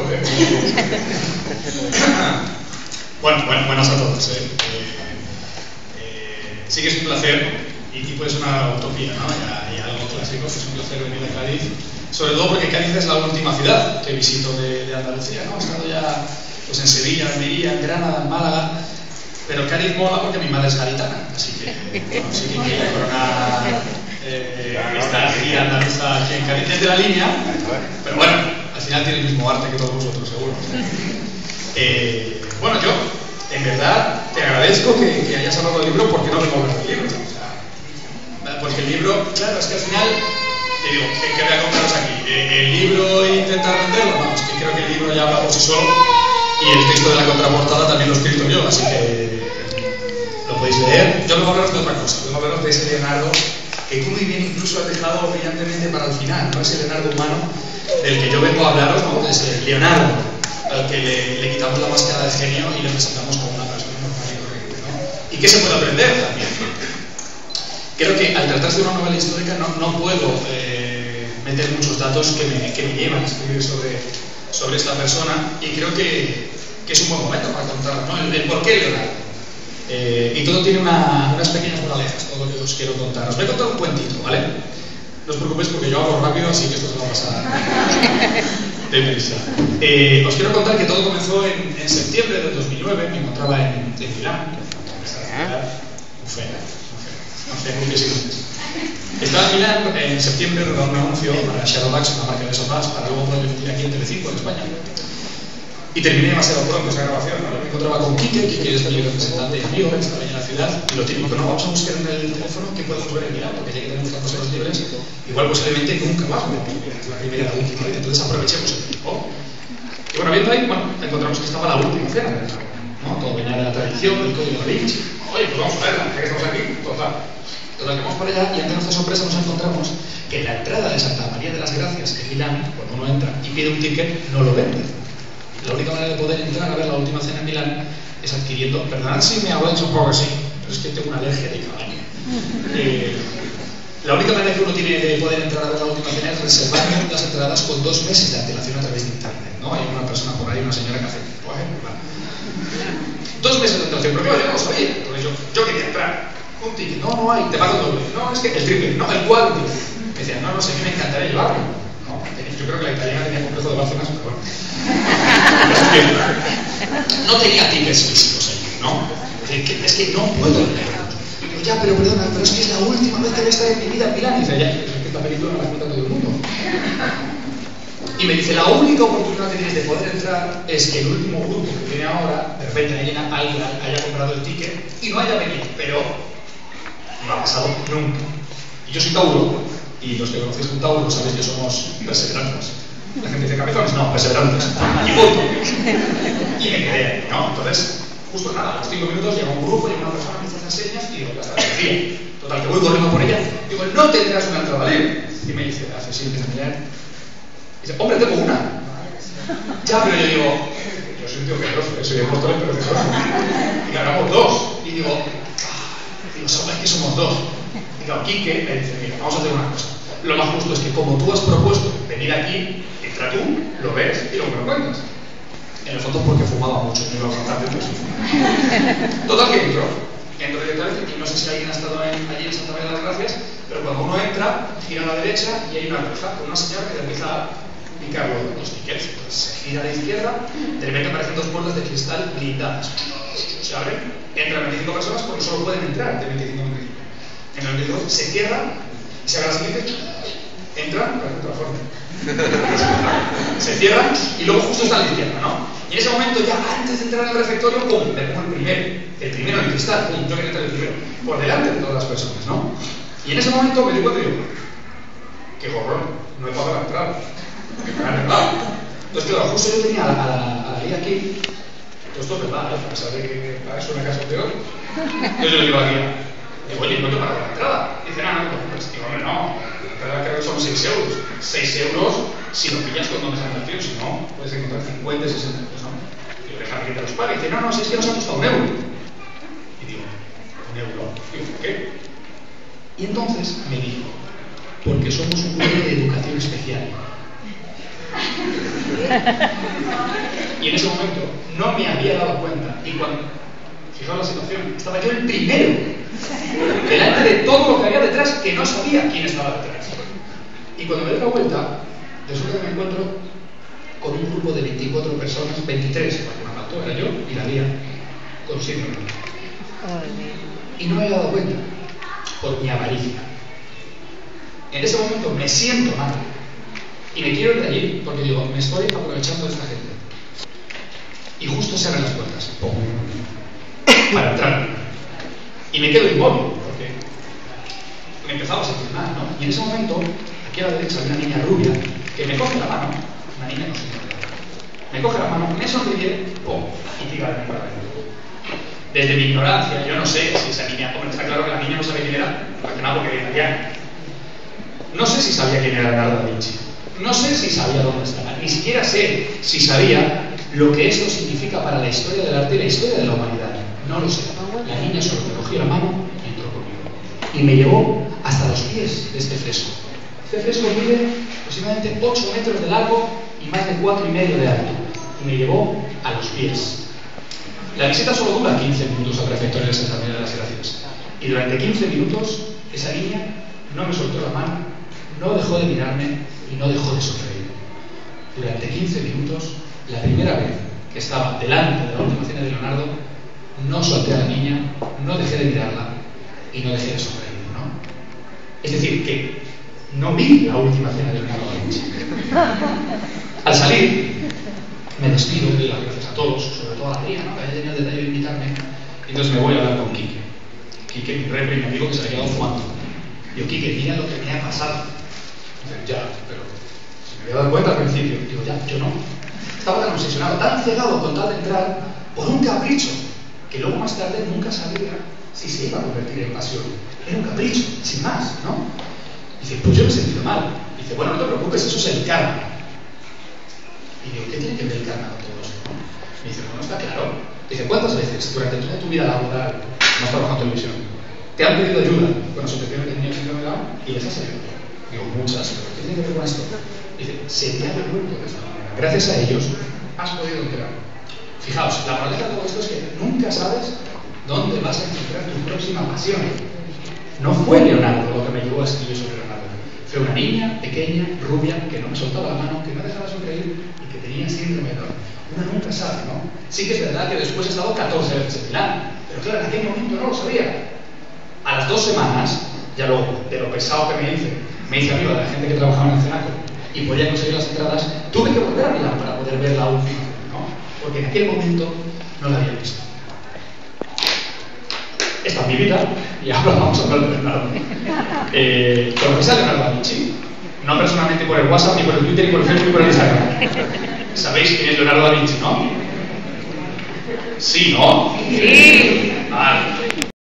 Buenas a todos. Sí que es un placer, y puede ser una utopía, ¿no? Y algo clásico, que es un placer venir a Cádiz, sobre todo porque Cádiz es la última ciudad que visito de Andalucía, ¿no? He estado ya pues, en Sevilla, en Almería, en Granada, en Málaga, pero Cádiz mola porque mi madre es gaditana, así que sí que quiero coronar esta gira andaluza aquí en Cádiz desde la línea, pero bueno, al final tiene el mismo arte que todos vosotros, seguro. Bueno, yo, en verdad, te agradezco que hayas hablado del libro porque no vengo a hablar del libro. O sea, porque el libro, claro, es que al final, te digo, ¿qué voy a contaros aquí? El libro e intentar venderlo, vamos, que creo que el libro ya habla por sí solo y el texto de la contraportada también lo he escrito yo, así que lo podéis leer. Yo vengo a hablaros de otra cosa, vengo a hablaros de ese Leonardo que tú muy bien incluso has dejado brillantemente para el final, ¿no? Ese Leonardo humano del que yo vengo a hablaros, ¿no? Ese Leonardo al que le quitamos la máscara de genio y le presentamos como una persona normal y corriente, ¿no? ¿Y qué se puede aprender también? Creo que al tratarse de una novela histórica no puedo meter muchos datos que me llevan a escribir sobre esta persona, y creo que es un buen momento para contar, ¿no? el por qué Leonardo. Y todo tiene unas pequeñas moralejas, todo lo que os quiero contar. Os voy a contar un cuentito, ¿vale? No os preocupéis porque yo hablo rápido, así que esto se va a pasar deprisa. Os quiero contar que todo comenzó en septiembre del 2009. Me encontraba en Milán. Estaba en Milán en septiembre rodando un anuncio para Shadowbags, una marca de sofás, para luego poder emitir aquí en Telecinco en España. Y terminé demasiado pronto esa grabación, ¿no? Me encontraba con Quique es mi representante y amigo, estaba en la ciudad, y lo típico, ¿no? Vamos a buscar en el teléfono qué podemos ver en Milán, porque ya que tenemos tantas horas libres, igual posiblemente nunca más, ¿no? La primera y la última vez, entonces aprovechemos el tiempo. Y bueno, viendo ahí, encontramos que estaba la última cena, ¿no? Todo venía de la tradición, del código da Vinci. Oye, pues vamos a verla, ya que estamos aquí, total que vamos para allá, y ante nuestra sorpresa nos encontramos que en la entrada de Santa María de las Gracias, en Milán, cuando uno entra y pide un ticket, no lo vende. La única manera de poder entrar a ver la última cena en Milán es adquiriendo, perdonad si me habláis un poco así, pero es que tengo una alergia de cabaña. La única manera que uno tiene de poder entrar a ver la última cena es reservar las entradas con 2 meses de antelación a través de internet, ¿no? Hay una persona por ahí, una señora que hace, vale. 2 meses de antelación, pero claro, yo no lo sabía. Entonces yo quería entrar, un ticket, no hay, te pago el doble, no, es que el triple, no, el cuádruple. Me decían, no sé, a mí me encantaría llevarlo. No, yo creo que la italiana tenía complejo de Barcelona, pero bueno. No tenía tickets físicos allí, ¿no? Es que no puedo leerlos. Digo, ya, pero perdona, pero es que es la última vez que voy a estar en mi vida en Milán. Y dice, ya, es que esta película no la cuenta todo el mundo. Y me dice, la única oportunidad que tienes de poder entrar es que el último grupo que viene ahora, de repente alguien haya comprado el ticket y no haya venido, pero no ha pasado nunca. Y yo soy Tauro, y los que conocéis un Tauro sabéis que somos perseverantes. La gente dice cabezones, no, perseverantes. Y punto. Y me quedé ahí, ¿no? Entonces, justo nada, a los 5 minutos llega un grupo, llega una persona, me hace señas y digo, la decía. Total, que voy corriendo por ella. Digo, no tendrás una entrada libre. Y me dice, hace sí, empieza a mirar. Y dice, hombre, tengo una. Ya, pero yo digo, yo soy un tío generoso, soy de Móstoles, pero generoso. Y ganamos 2. Y digo, es que somos 2. Y claro, Quique me dice, mira, vamos a hacer una cosa. Lo más justo es que como tú has propuesto venir aquí, entra tú, lo ves y luego me lo cuentas. En el fondo porque fumaba mucho, no iba a contar de eso. Total que entro directamente, y no sé si alguien ha estado allí en Santa María de las Gracias, pero cuando uno entra, gira a la derecha y hay una reja con una señora que le empieza a picar los tickets. Entonces se gira a la izquierda, de repente aparecen 2 puertas de cristal blindadas. Se abren, entran 25 personas porque solo pueden entrar de 25 en 25. En el 22 se cierra. Se abre la siguiente, entran, para otra forma. Se cierran y luego justo está a la izquierda, ¿no? Y en ese momento, ya antes de entrar en el refectorio, ¡pum! Me pongo el primero en el cristal, ¡pum! Yo quería entrar el primero, por delante de todas las personas, ¿no? Y en ese momento me di cuenta y digo, ¡qué gorrón! No he pagado la entrada. Me han regalado. Entonces, claro, justo yo tenía a la guía aquí. Todo esto es verdad, a pesar de que es una casa de hoy. Entonces yo le digo a la guía, digo, oye, no te pago la entrada. Dice, no, pues digo, hombre, no. La entrada creo que son 6 euros. 6 euros si lo pillas con donde se han metido, si no, puedes encontrar 50, 60 euros, ¿no? Digo, déjame que te los pague. Dice, no, si es que nos ha costado 1 euro. Y digo, 1 euro. Digo, ¿por qué? Y entonces me dijo, porque somos un grupo de educación especial. Y en ese momento no me había dado cuenta. Y cuando, fijaos la situación, estaba yo el primero, delante de todo lo que había detrás, que no sabía quién estaba detrás. Y cuando me doy la vuelta, resulta que me encuentro con un grupo de 24 personas, 23, porque me faltó, era yo y la mía, con síndrome. Y no me había dado cuenta, por mi avaricia. En ese momento me siento mal y me quiero ir de allí porque digo, me estoy aprovechando de esta gente. Y justo se abren las puertas, ¡pum!, para entrar. Y me quedo inmóvil porque me empezaba a sentir mal, ¿no? Y en ese momento, aquí a la derecha, hay una niña rubia que me coge la mano, una niña no sé qué, me coge la mano, me sonríe, ¡pum!, y tira de mí para adentro. Desde mi ignorancia, yo no sé si esa niña, hombre, está claro que la niña no sabía quién era, porque era italiana. No sé si sabía quién era Leonardo da Vinci, no sé si sabía dónde estaba, ni siquiera sé si sabía lo que esto significa para la historia del arte y la historia de la humanidad. No lo sé. La niña solo me cogió la mano y entró conmigo. Y me llevó hasta los pies de este fresco. Este fresco mide aproximadamente 8 metros de largo y más de 4,5 de alto. Y me llevó a los pies. La visita solo dura 15 minutos al refectorio de Santa María de las Gracias. Y durante 15 minutos, esa niña no me soltó la mano, no dejó de mirarme y no dejó de sonreír. Durante 15 minutos, la primera vez que estaba delante de la última cena de Leonardo, no solté a la niña, no dejé de mirarla y no dejé de sonreír, ¿no? Es decir, que no vi la última cena de Leonardo da Vinci. Al salir, me despido y doy las gracias a todos, sobre todo a la tía, ¿no?, que haya tenido el detalle de invitarme. Y entonces me voy a hablar con Quique. Quique, mi repre, mi amigo que se le ha quedado fumando. Digo, Quique, mira lo que me ha pasado. Dice, ya, pero si me había dado cuenta al principio. Digo, ya, yo no. Estaba tan obsesionado, tan cegado con tal de entrar por un capricho, que luego más tarde nunca sabía si se iba a convertir en pasión. Era un capricho, sin más, ¿no? Dice, pues yo me he sentido mal. Dice, bueno, no te preocupes, eso es el karma. Y digo, ¿qué tiene que ver el karma con todo esto? Me dice, bueno, está claro. Dice, ¿cuántas veces durante toda tu vida laboral, no has trabajado en televisión, te han pedido ayuda con asociaciones de niños síndrome de Down y les has ayudado? Digo, muchas, pero ¿qué tiene que ver con esto? Dice, se te ha devuelto de esta manera. Gracias a ellos has podido enterar. Fijaos, la moraleja de todo esto es que nunca sabes dónde vas a encontrar tu próxima pasión. No fue Leonardo lo que me llevó a escribir sobre Leonardo. Fue una niña pequeña, rubia, que no me soltaba la mano, que no dejaba de sonreír y que tenía síndrome de Down. Uno nunca sabe, ¿no? Sí que es verdad que después he estado 14 veces en Milán, pero claro, en aquel momento no lo sabía. A las 2 semanas, ya luego, de lo pesado que me hice amigo de la gente que trabajaba en el Cenaco y podía conseguir las entradas, tuve que volver a Milán para poder ver la última, ¿no? Porque en aquel momento no la había visto. Esta es mi vida y ahora vamos a hablar de Leonardo. ¿Conocéis a Leonardo da Vinci? No personalmente por el WhatsApp, ni por el Twitter, ni por el Facebook, ni por el Instagram. ¿Sabéis quién es Leonardo da Vinci, no? ¿Sí, no? Sí. Vale.